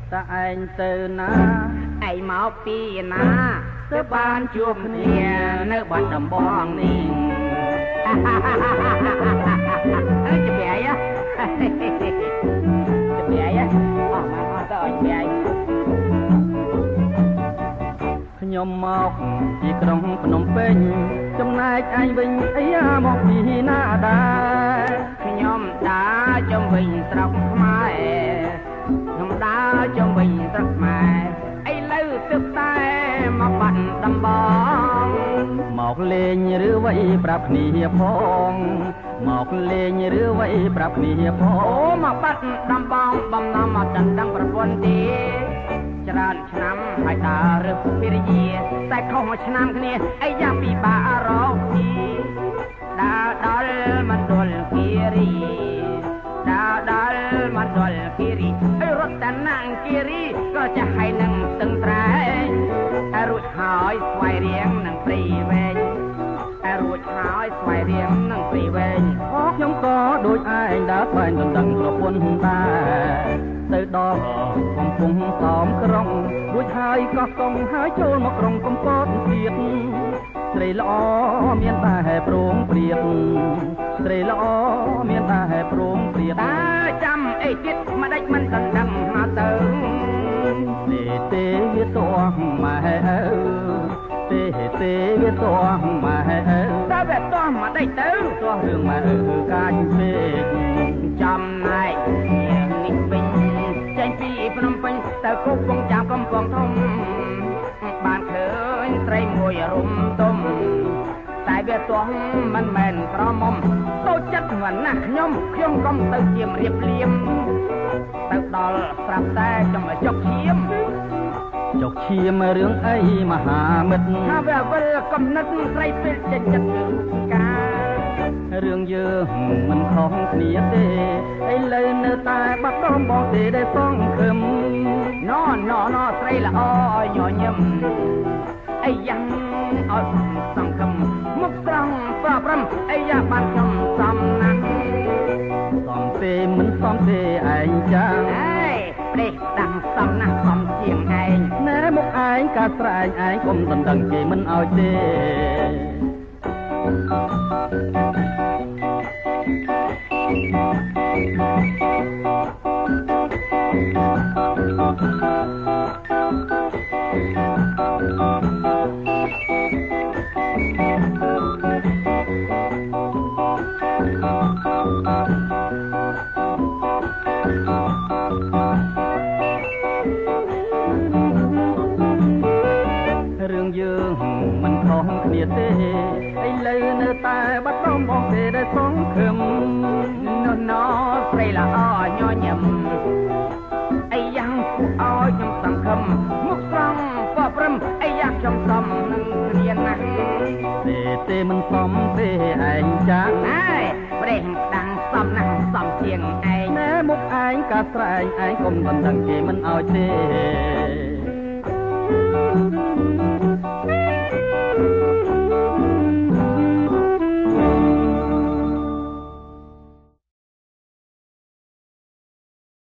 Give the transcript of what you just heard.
ta anh từ na ai mau pi na tới ban chuộc nia nơi ban đầm bong nì chụp bè á chụp bè á mà tới anh bè nhom mọc chỉ trong Phnom Penh trong này anh Vinh ấy mọc đi na đá nhom đá trong Vinh sọc mai nhom đá trong Vinh sọc mai ấy lấy tức tay mà bắn đâm bóng mọc lên rứa vậy bạp nì phong mọc lên rứa vậy bạp nì phong mà bắt đâm bóng bom nó mà chân đâm bờ quân điจราชน้ำให้ตาเรือพิริยีแต่เขาหัวชน้ำគ្នាไอ้ยาปีบารอพีดาดอลมันดลกิรีดาดอลมันดลกิรีไอ้รถแต่นางกิรีก็จะให้หนึ่งตึงแตรไอ้รุ่นหอยสวยเรียงหนึ่งปรีเวงไอ้รุ่นหอยสวยเรียงหนึ่งปรีเวงខ្ញុំក៏ដូចឯងដើរស្វែងដណ្ដឹងប្រពន្ធដែរទៅដល់កំពុងសំក្រុងរួចហើយកោះកុងហើយចូលមកក្រុងកំពតទៀតស្រីល្អមានតែព្រមព្រៀតស្រីល្អមានតែព្រមព្រៀតតាចាំអីទៀតមិនដេចមិនដណ្ដឹងមកទៅទេវាទោះម៉ែអើទេវាទោះម៉ែអើតើវាទោះមកដេចទៅទោះរឿងម៉ែអើកាចពេកចំណាយនេះវិញចេញពីភ្នំពេញទៅគប់កំចាមកំពង់ធំបានឃើញត្រីមួយរុំទុំតែវាទោះមិនមែនក្រមុំតូចចិត្តហ្នឹងណាខ្ញុំកុំទៅជាមរៀបលៀមទៅដល់ស្រាប់តែចំចុកឈាមរឿងអីមហាមិត្តថាវាវិលកំណត់ស្រីពេលចេញចិត្តរូបការរឿងយើងមិនខុសគ្នាទេឥឡូវនៅតែបាត់ដំបងទេដែលសង្ឃឹមណស្រីល្អញញឹមអីយ៉ាងអត់សង្ឃឹមមុខត្រង់ប្រព្រឹមអីយ៉ាបានខ្ញុំសំណាស់សំទេមិនសំទេឯងចាអេព្រេះដាំសំណាស់សំជាងឯងណែមុខឯងកាស្រែងឯងកុំដណ្ដឹងគេមិនឲ្យទេរឿងយើងមិនខុសគ្នាទេឥឡូវនៅតែបាត់ដំបងទេដែលសង្ឃឹមស្រីល្អញញឹមអីយ៉ាងគួរឲ្យខ្ញុំសង្ឃឹមមុខស្រង់ប្រព្រឹមអីយ៉ាងខ្ញុំសំនឹងរៀនណាស់ទេមិនសំទេឯងចាអើយប្រេះដាំងសំណាស់សំជាងឯងណែមុខឯងកាស្រែងឯងកុំដណ្ដឹងគេមិនឲ្យទេ